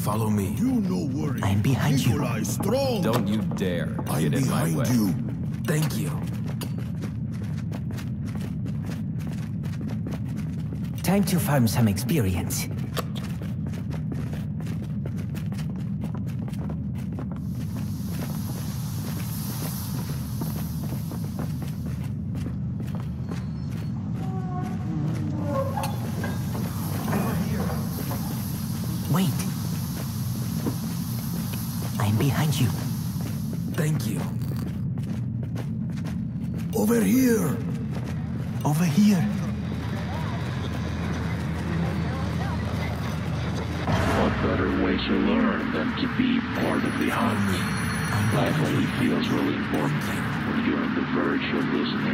Follow me. You no worry. I'm behind you. Nikolai strong. Don't you dare I'm get in my behind way. you. Thank you. Time to farm some experience. Wait. I'm behind you. Thank you. Over here. Over here. What better way to learn than to be part of the hunt? Life only feels really important when you're on the verge of losing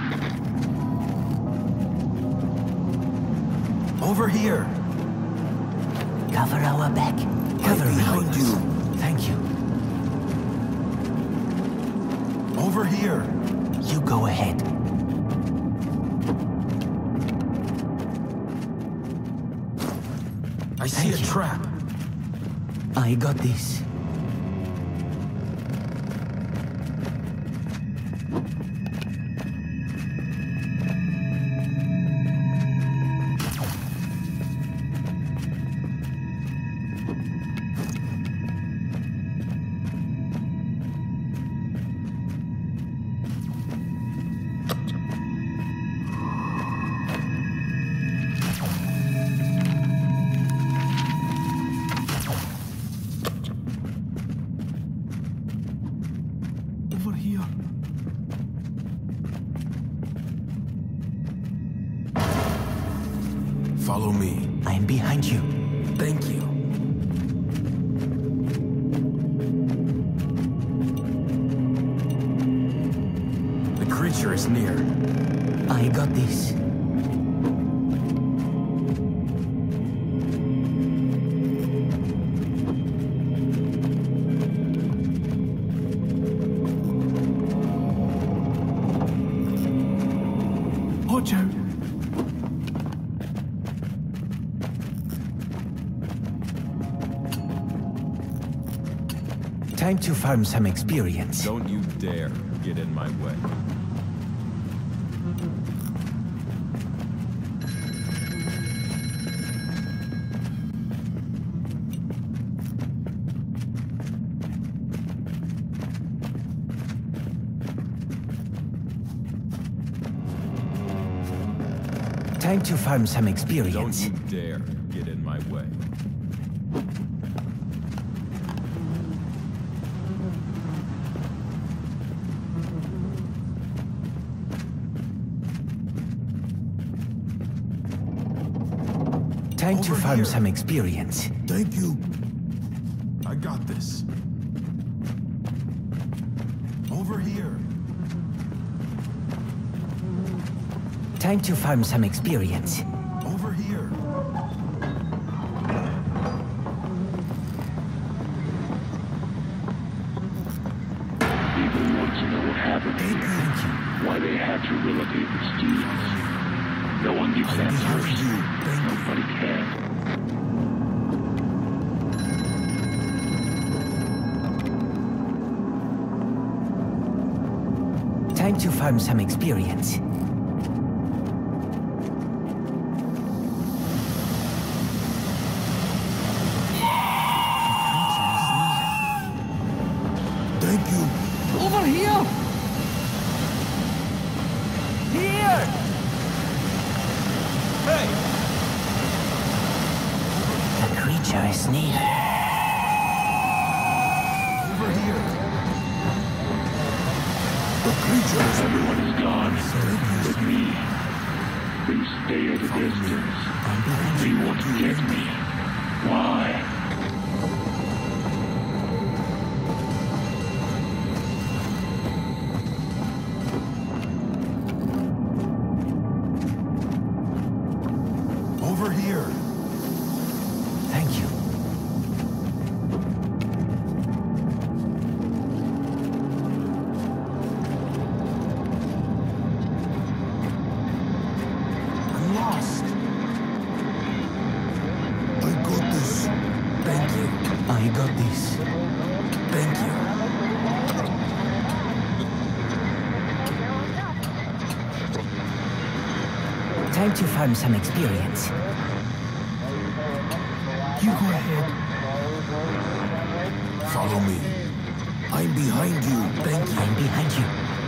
it. Over here. Cover our back. Cover behind behind you. Thank you. Over here. You go ahead. I see Thank a you. trap. I got this. Over here. Follow me. I'm behind you. Thank you. The creature is near. I got this. Watch out. Time to farm some experience. Don't you dare get in my way. Time to farm some Don't experience. you dare get in my way. Time to Over farm here. some experience. Thank you. I got this. Over here. Time to farm some experience. Over here. People want to know what happened here. Why they had to relocate the students. No one gives answers. Nobody can. Time to farm some experience. Thank you. Over here! Here! Hey! The creature is near. Over here. The creature is Everyone is gone. But me. Please stay at a distance. They won't get me. Why? Over here. Thank you. I'm lost. I got this. this. Thank you. Time to farm some experience. You go ahead. Follow me. I'm behind you. Thank you. I'm behind you.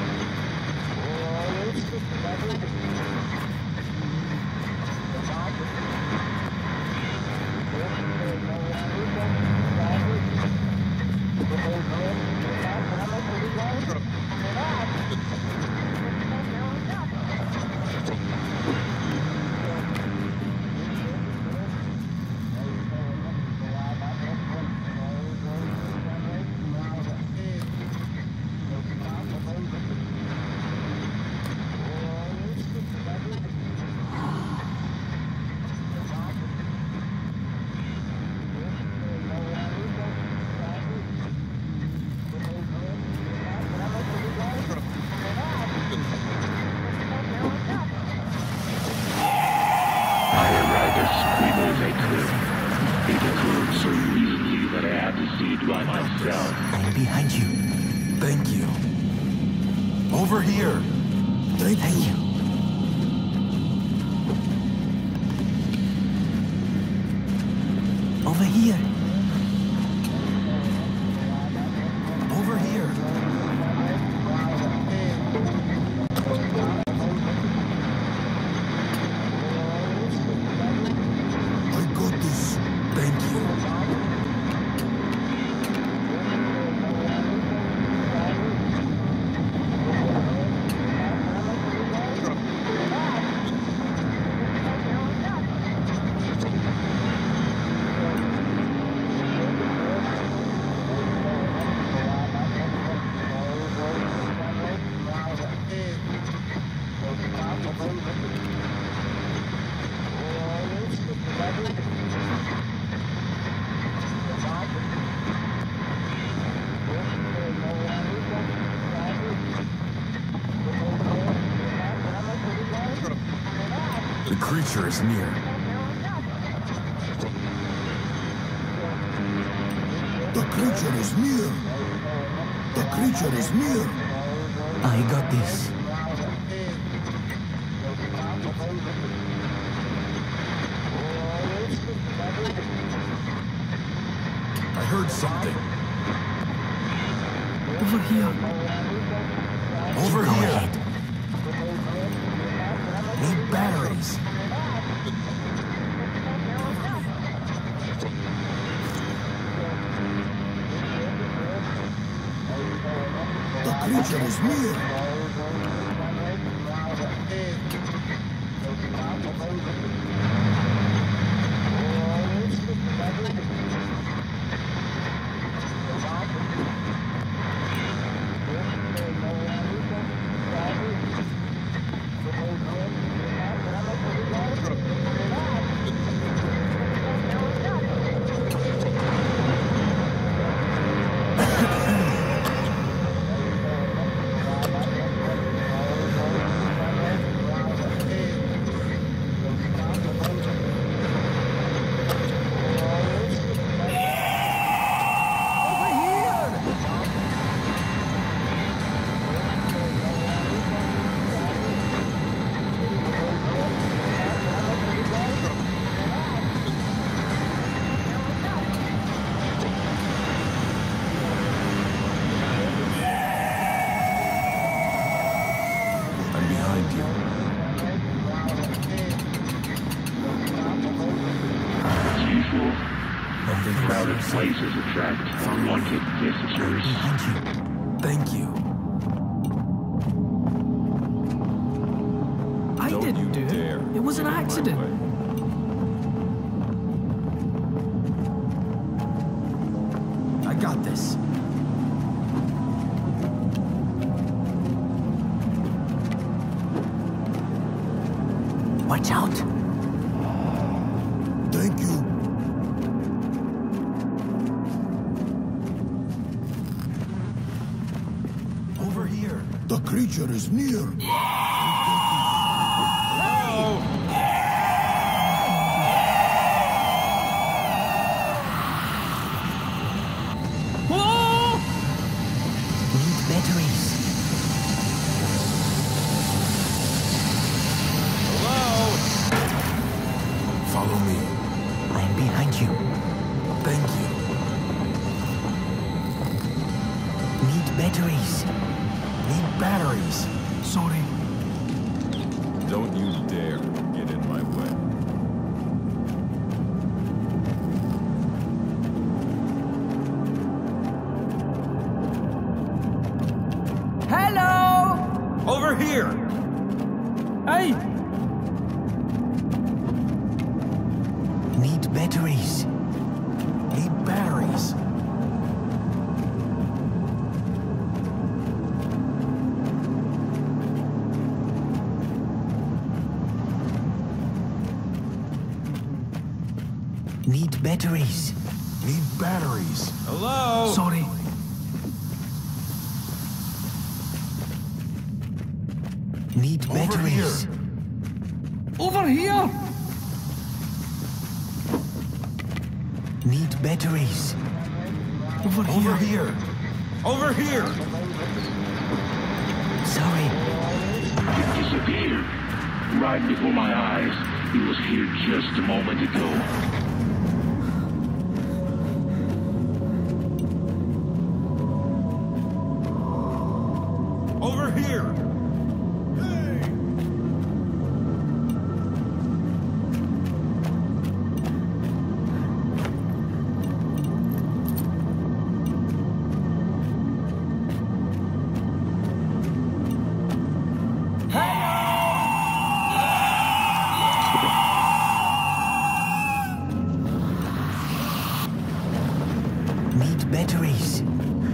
I'm behind you. Thank you. Over here. Thank you. Over here. Over here. I got this. Thank you. The creature is near. The creature is near. The creature is near. I got this. I heard something. Over here. Over Go here. ahead. Need batteries. The creature is near. I'm behind you. As usual, crowded places attract unwanted visitors. Behind you. Thank you. I Don't didn't you do dare. it. It was an accident. I got this. Watch out. Thank you. Over here. The creature is near. batteries. Follow me. I'm behind you. Thank you. Need batteries. Need batteries. Sorry. Don't you dare get in my way. Hello! Over here! Hey! Need batteries. Need batteries. Need batteries. Need batteries. Hello? Sorry. Need batteries. Over here! Need batteries. Over here! Over here! Sorry. He disappeared. Right before my eyes. He was here just a moment ago. Over here! Need batteries.